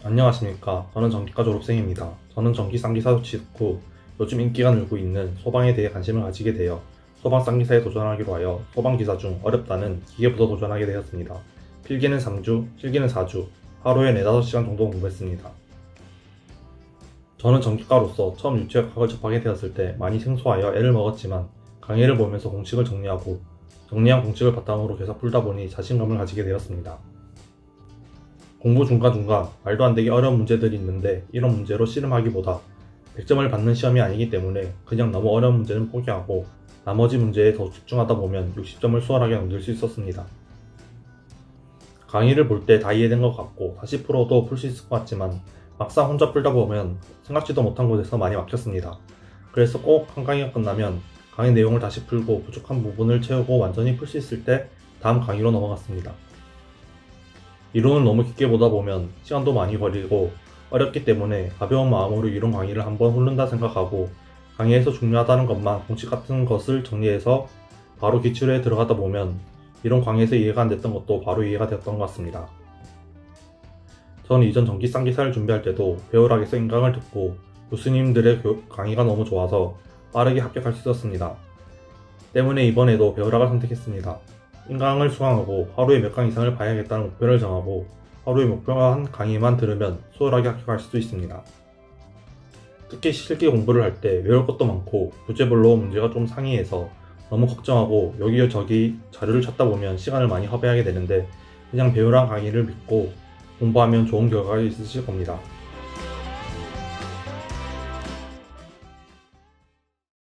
안녕하십니까. 저는 전기과 졸업생입니다. 저는 전기 쌍기사 조치 후 요즘 인기가 늘고 있는 소방에 대해 관심을 가지게 되어 소방 쌍기사에 도전하기로 하여 소방기사 중 어렵다는 기계부터 도전하게 되었습니다. 필기는 3주, 실기는 4주, 하루에 4, 5시간 정도 공부했습니다. 저는 전기과로서 처음 유치학학을 접하게 되었을 때 많이 생소하여 애를 먹었지만 강의를 보면서 공식을 정리하고 정리한 공식을 바탕으로 계속 풀다 보니 자신감을 가지게 되었습니다. 공부 중간중간 말도 안 되게 어려운 문제들이 있는데 이런 문제로 씨름하기보다 100점을 받는 시험이 아니기 때문에 그냥 너무 어려운 문제는 포기하고 나머지 문제에 더 집중하다 보면 60점을 수월하게 넘길 수 있었습니다. 강의를 볼 때 다 이해된 것 같고 다시 풀어도 풀 수 있을 것 같지만 막상 혼자 풀다 보면 생각지도 못한 곳에서 많이 막혔습니다. 그래서 꼭 한 강의가 끝나면 강의 내용을 다시 풀고 부족한 부분을 채우고 완전히 풀 수 있을 때 다음 강의로 넘어갔습니다. 이론을 너무 깊게 보다 보면 시간도 많이 걸리고 어렵기 때문에 가벼운 마음으로 이론 강의를 한번 훑는다 생각하고 강의에서 중요하다는 것만 공식 같은 것을 정리해서 바로 기출에 들어가다 보면 이론 강의에서 이해가 안 됐던 것도 바로 이해가 되었던 것 같습니다. 저는 이전 전기 쌍기사를 준비할 때도 배우락에서 인강을 듣고 교수님들의 강의가 너무 좋아서 빠르게 합격할 수 있었습니다. 때문에 이번에도 배우락을 선택했습니다. 인강을 수강하고 하루에 몇 강 이상을 봐야겠다는 목표를 정하고 하루에 목표가 한 강의만 들으면 수월하게 합격할 수도 있습니다. 특히 실기 공부를 할 때 외울 것도 많고 교재별로 문제가 좀 상이해서 너무 걱정하고 여기저기 자료를 찾다 보면 시간을 많이 허비하게 되는데 그냥 배우랑 강의를 믿고 공부하면 좋은 결과가 있으실 겁니다.